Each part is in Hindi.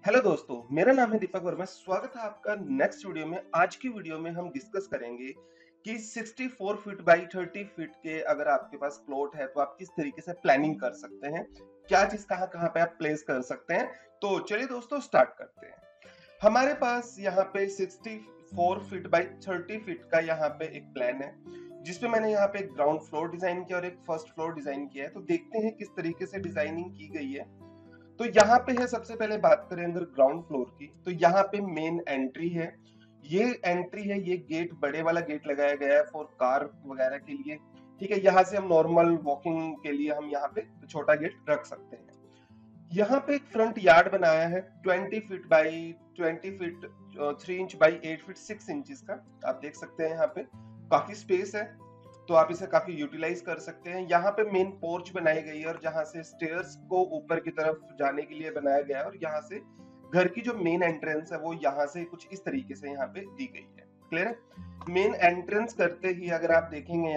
हेलो दोस्तों, मेरा नाम है दीपक वर्मा। स्वागत है आपका नेक्स्ट वीडियो में। आज की वीडियो में हम डिस्कस करेंगे कि 64 फीट बाई 30 फीट के अगर आपके पास प्लॉट है तो आप किस तरीके से प्लानिंग कर सकते हैं, क्या चीज कहाँ कहाँ पे आप प्लेस कर सकते हैं। तो चलिए दोस्तों स्टार्ट करते हैं। हमारे पास यहाँ पे 64 फीट बाई 30 फीट का यहाँ पे एक प्लान है, जिसपे मैंने यहाँ पे एक ग्राउंड फ्लोर डिजाइन किया और एक फर्स्ट फ्लोर डिजाइन किया है। तो देखते हैं किस तरीके से डिजाइनिंग की गई है। तो यहाँ पे है, सबसे पहले बात करें अगर ग्राउंड फ्लोर की, तो यहाँ पे मेन एंट्री है। ये एंट्री है, ये गेट बड़े वाला गेट लगाया गया है फॉर कार वगैरह के लिए। ठीक है, यहाँ से हम नॉर्मल वॉकिंग के लिए हम यहाँ पे छोटा गेट रख सकते हैं। यहाँ पे एक फ्रंट यार्ड बनाया है 20 feet by 20 feet 3 inch by 8 feet 6 inches का। आप देख सकते हैं यहाँ पे काफी स्पेस है, तो आप इसे काफी यूटिलाइज कर सकते हैं। यहाँ पे मेन पोर्च बनाई गई है और जहां से स्टेयर्स को ऊपर की तरफ जाने के लिए बनाया गया है। और यहाँ से घर की जो मेन एंट्रेंस है वो यहाँ से कुछ इस तरीके से यहाँ पे दी गई है। क्लियर है। मेन एंट्रेंस करते ही अगर आप देखेंगे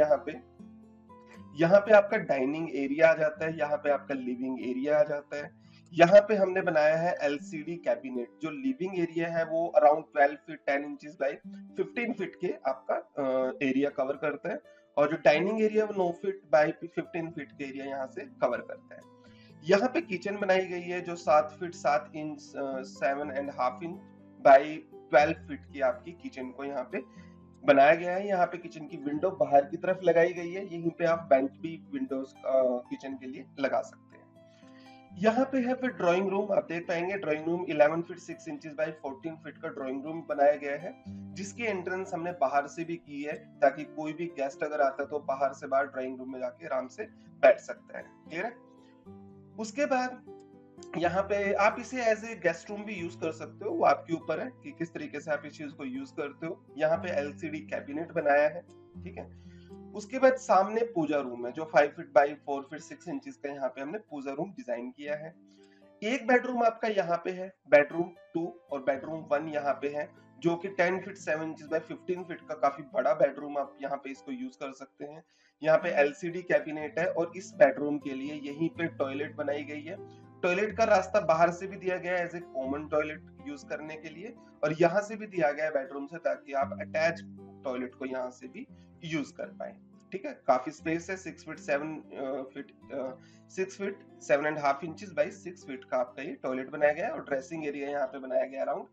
यहाँ पे आपका डाइनिंग एरिया आ जाता है, यहाँ पे आपका लिविंग एरिया आ जाता है। यहाँ पे हमने बनाया है एलसीडी कैबिनेट। जो लिविंग एरिया है वो around 12 feet 10 inches by 15 feet के आपका एरिया कवर करता है। और जो डाइनिंग एरिया वो 9 फीट बाई 15 फीट के एरिया यहाँ से कवर करता है। यहाँ पे किचन बनाई गई है जो 7 feet 7 inch 7.5 inch by 12 feet की आपकी किचन को यहाँ पे बनाया गया है। यहाँ पे किचन की विंडो बाहर की तरफ लगाई गई है, यहीं पे आप बेंच भी विंडोज किचन के लिए लगा सकते हैं। यहाँ पे है फिर ड्राइंग रूम। आप देख पाएंगे drawing room 11 feet 6 inches by 14 feet का ड्राइंग रूम बनाया गया है, जिसकी एंट्रेंस हमने बाहर से भी की है ताकि कोई भी गेस्ट अगर आता है तो बाहर से बाहर ड्राइंग रूम में जाके आराम से बैठ सकता है। क्लियर है। उसके बाद यहाँ पे आप इसे एज ए गेस्ट रूम भी यूज कर सकते हो, वो आपके ऊपर है कि किस तरीके से आप इस चीज को यूज करते हो। यहाँ पे एलसीडी कैबिनेट बनाया है। ठीक है। उसके बाद सामने पूजा रूम है जो 5 फीट बाई 4 फीट 6 इंचेस का यहाँ पे हमने पूजा रूम डिजाइन किया है। एक बेडरूम आपका यहाँ पे है, बेडरूम 2 और बेडरूम 1 यहाँ पे है, जो कि 10 फीट 7 इंचेस बाय 15 फीट का काफी बड़ा बेडरूम आप यहाँ पे इसको यूज कर सकते हैं। यहाँ पे एलसीडी कैबिनेट है और इस बेडरूम के लिए यहीं पे टॉयलेट बनाई गई है। टॉयलेट का रास्ता बाहर से भी दिया गया है as a common toilet use करने के लिए, और यहाँ से भी दिया गया है बेडरूम से, ताकि आप अटैच टॉयलेट को यहाँ से भी यूज कर पाए। ठीक है, काफी स्पेस है। 6 feet 7 feet 6 feet 7.5 inches by 6 feet का आपका ये टॉयलेट बनाया गया है। और ड्रेसिंग एरिया यहाँ पे बनाया गया अराउंड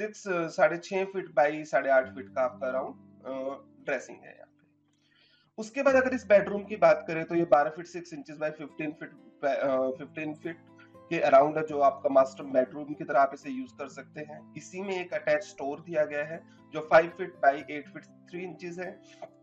6 6.5 फीट बाई 8.5 फीट का आपका अराउंड ड्रेसिंग है यहाँ पे। उसके बाद अगर इस बेडरूम की बात करें तो ये 12 फीट 6 इंचेस बाई 15 फीट के अराउंड है, जो आपका मास्टर बेडरूम की तरह आप इसे यूज कर सकते हैं। इसी में एक अटैच स्टोर दिया गया है जो 5 फीट बाई 8 फीट 3 इंचेस है।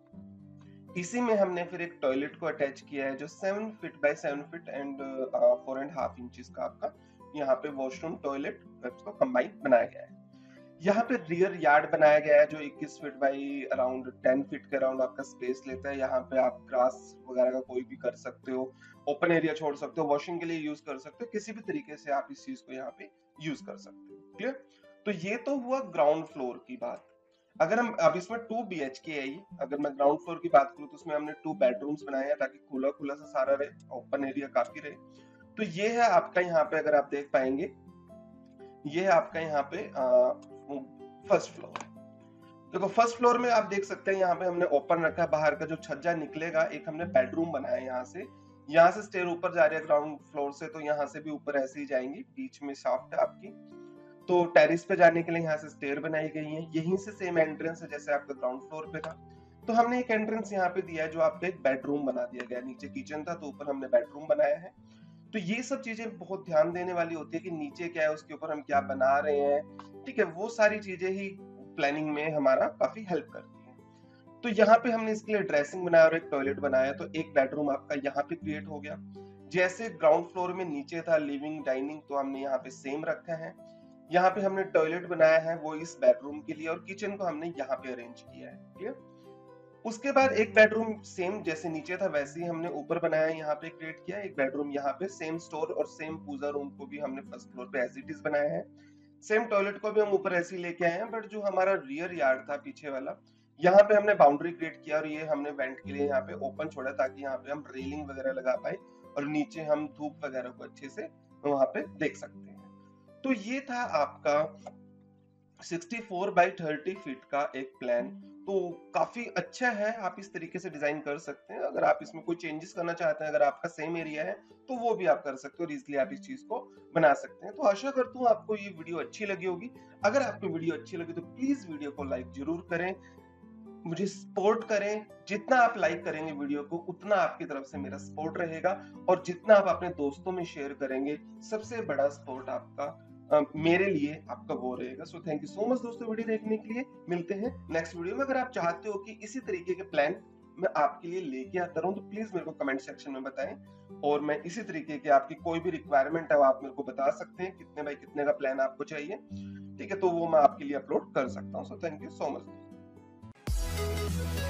इसी में हमने फिर एक टॉयलेट को अटैच किया है जो 7 feet by 7 feet and 4.5 inches का आपका यहाँ पे वॉशरूम टॉयलेट को कंबाइन बनाया गया है। यहाँ पे रियर यार्ड बनाया गया है जो 21 फीट बाई अराउंड 10 फीट के अराउंड आपका स्पेस लेता है। यहाँ पे आप ग्रास वगैरह का कोई भी कर सकते हो, ओपन एरिया छोड़ सकते हो, वॉशिंग के लिए यूज कर सकते हो, किसी भी तरीके से आप इस चीज को यहाँ पे यूज कर सकते हो। क्लियर। तो ये तो हुआ ग्राउंड फ्लोर की बात। अगर हम अब इसमें 2 बीएचके है ये, अगर मैं ग्राउंड फ्लोर की बात करूं तो उसमें हमने 2 बेडरूम्स बनाए हैं ताकि खुला खुला सा सारा रहे, ओपन एरिया काफी रहे। तो ये है आपका यहाँ पे, अगर आप देख पाएंगे ये है आपका यहाँ पे फर्स्ट फ्लोर। देखो फर्स्ट फ्लोर में आप देख सकते हैं यहाँ पे हमने ओपन रखा है, बाहर का जो छज्जा निकलेगा एक हमने बेडरूम बनाया है। यहाँ से स्टेयर ऊपर जा रही है ग्राउंड फ्लोर से, तो यहाँ से भी ऊपर ऐसे ही जाएंगी, बीच में शाफ्ट है आपकी। तो टेरिस पे जाने के लिए यहाँ से स्टेयर बनाई गई है। यहीं से सेम एंट्रेंस है जैसे आपका ग्राउंड फ्लोर पे था। तो हमने एक एंट्रेंस यहाँ पे दिया है जो आपका एक बेडरूम बना दिया गया। नीचे किचन था तो ऊपर हमने बेडरूम बनाया है। तो ये सब चीजें बहुत ध्यान देने वाली होती है कि नीचे क्या है, उसके ऊपर हम क्या बना रहे हैं। ठीक है, वो सारी चीजें ही प्लानिंग में हमारा काफी हेल्प करती है। तो यहाँ पे हमने इसके लिए ड्रेसिंग बनाया और एक टॉयलेट बनाया, तो एक बेडरूम आपका यहाँ पे क्रिएट हो गया। जैसे ग्राउंड फ्लोर में नीचे था लिविंग डाइनिंग, तो हमने यहाँ पे सेम रखा है। यहाँ पे हमने टॉयलेट बनाया है वो इस बेडरूम के लिए, और किचन को हमने यहाँ पे अरेंज किया है। क्लियर। उसके बाद एक बेडरूम सेम जैसे नीचे था वैसे ही हमने ऊपर बनाया, यहाँ पे क्रिएट किया एक बेडरूम। यहाँ पे सेम स्टोर और सेम पूजा रूम को भी हमने फर्स्ट फ्लोर पे एज इट इज बनाया है। सेम टॉयलेट को भी हम ऊपर ऐसे ही लेके आए हैं, बट जो हमारा रियर यार्ड था पीछे वाला, यहाँ पे हमने बाउंड्री क्रिएट किया और ये हमने वेंट के लिए यहाँ पे ओपन छोड़ा ताकि यहाँ पे हम रेलिंग वगैरह लगा पाए और नीचे हम धूप वगैरह को अच्छे से वहां पे देख सकते हैं। तो ये था आपका 64 बाय 30 फीट का एक प्लान। तो काफी अच्छा है, आप इस तरीके से डिजाइन कर सकते हैं। अगर आप इसमें कोई चेंजेस करना चाहते हैं, अगर आपका सेम एरिया है, तो वो भी आप कर सकते हो और इजिली आप इस चीज को बना सकते हैं। तो आशा करता हूँ आपको ये वीडियो अच्छी लगी होगी। अगर आपको वीडियो अच्छी लगी तो प्लीज वीडियो को लाइक जरूर करें, मुझे सपोर्ट करें। जितना आप लाइक करेंगे वीडियो को, उतना आपकी तरफ से मेरा सपोर्ट रहेगा, और जितना आप अपने दोस्तों में शेयर करेंगे, सबसे बड़ा सपोर्ट आपका मेरे लिए आपका वो रहेगा। So thank you so much दोस्तों वीडियो देखने के लिए। मिलते हैं नेक्स्ट वीडियो में। अगर आप चाहते हो कि इसी तरीके के प्लान मैं आपके लिए लेके आता रहूं, तो प्लीज मेरे को कमेंट सेक्शन में बताएं, और मैं इसी तरीके के आपकी कोई भी रिक्वायरमेंट है वो आप मेरे को बता सकते हैं, कितने बाय कितने का प्लान आपको चाहिए। ठीक है, तो वो मैं आपके लिए अपलोड कर सकता हूँ। So thank you so much.